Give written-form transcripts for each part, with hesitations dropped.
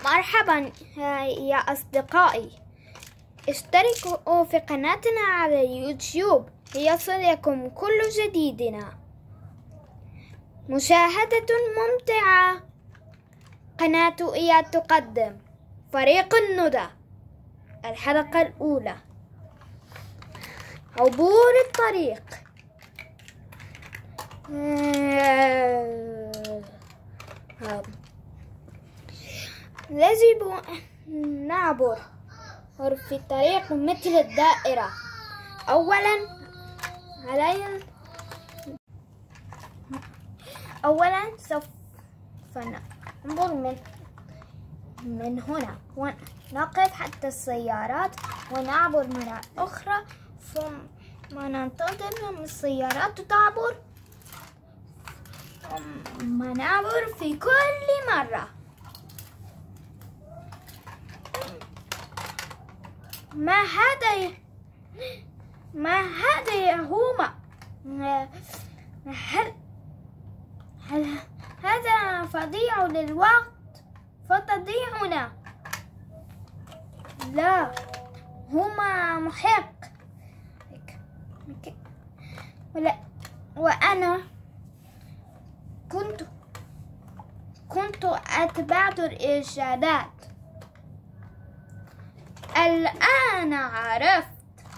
مرحبا يا أصدقائي، اشتركوا في قناتنا على اليوتيوب ليصلكم كل جديدنا. مشاهدة ممتعة. قناة إياد تقدم فريق الندى. الحلقة الأولى: عبور الطريق. يجب أن نعبر في الطريق مثل الدائرة. أولا سوف نعبر من هنا ونقف حتى السيارات ونعبر مرة أخرى، ثم ننتظر من السيارات تعبر، ثم نعبر في كل مرة. ما هذا يا هوما؟ هل هذا فظيع للوقت فتضيعنا؟ لا، هما محق. وأنا كنت أتبعت الإرشادات. الآن عرفت.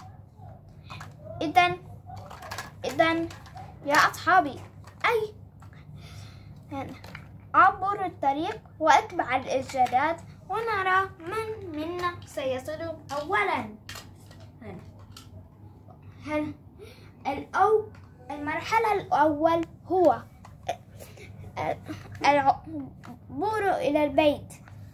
إذن يا أصحابي، أعبر الطريق وأتبع الإرشادات ونرى من منا سيصل أولا. المرحلة الأول هو العبور إلى البيت.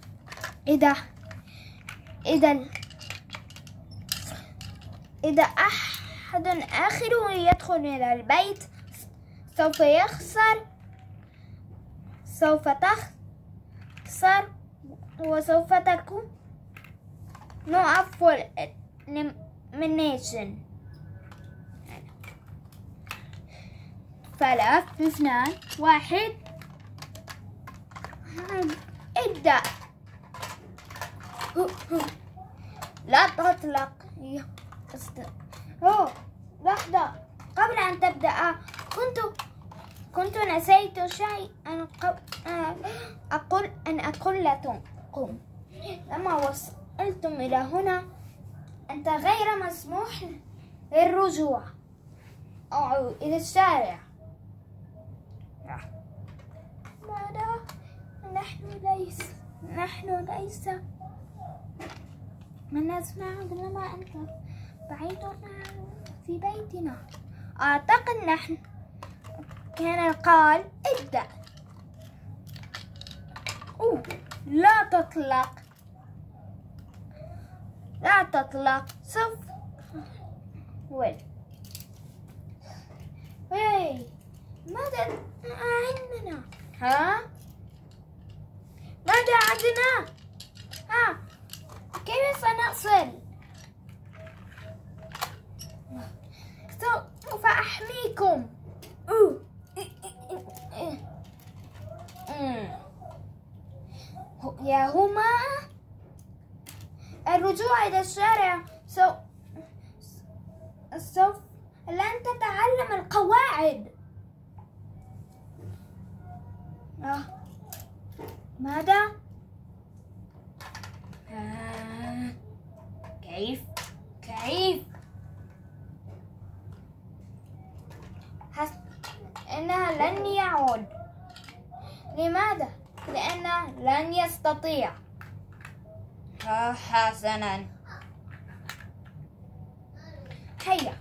إذا أحد آخر يدخل إلى البيت سوف يخسر، سوف تخسر، وسوف تكون نقف elimination. 3 2 1 ابدأ. لا تطلق. لحظة، قبل أن تبدأ كنت نسيت شيئا أقول لكم. لما وصلتم إلى هنا أنت غير مسموح للرجوع أو إلى الشارع. ماذا؟ نحن ليس من نسمع لما أنت بعيد في بيتنا. أعتقد نحن كان قال ابدأ. لا تطلق. سوف ماذا عندنا؟ ماذا عندنا؟ كيف سنصل؟ سوف أحميكم. يا هما، الرجوع إلى الشارع سوف لن تتعلم القواعد. ماذا؟ كيف؟ إنها لن يعود. لماذا؟ لأنه لن يستطيع. حسنا، هيا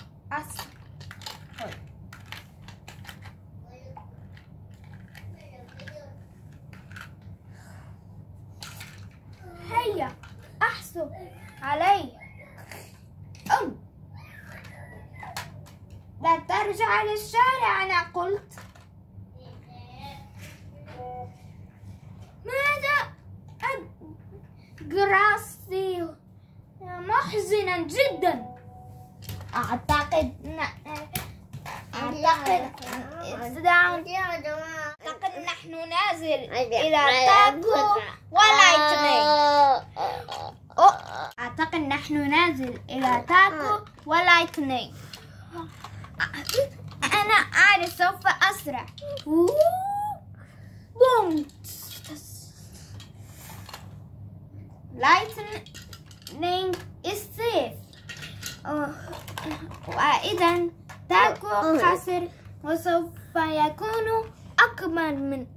هيا أحسب علي. لا ترجع للشارع، أنا قلت. ماذا؟ جراسي محزنا جدا. أعتقد نحن نازل إلى تاكو ولايتنينج. أعتقد نحن نازل إلى تاكو ولايتنينج. أنا أعرف سوف أسرع. بوم. لايتنينج is safe. وإذا تاكو خاسر وسوف يكون أكبر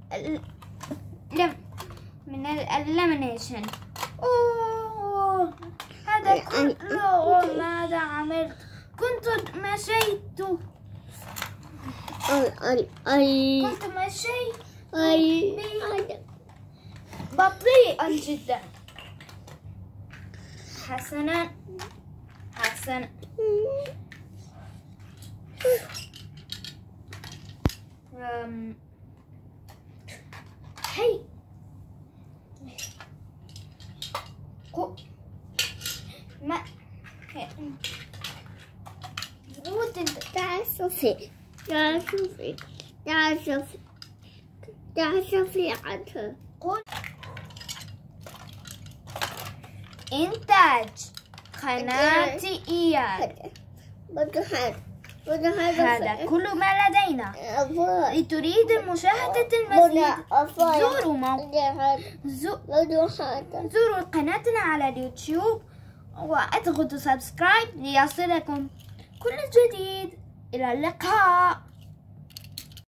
من الإليمينيشن. هذا كله ماذا عملت؟ كنت مشيت بطيئا جدا. حسنا هي ما تعال شوفي عنها. قل إنتاج قناة إياد. هذا كل ما لدينا. لتريد مشاهدة المزيد زوروا قناتنا على اليوتيوب واضغطوا سبسكرايب ليصلكم كل جديد. إلى اللقاء.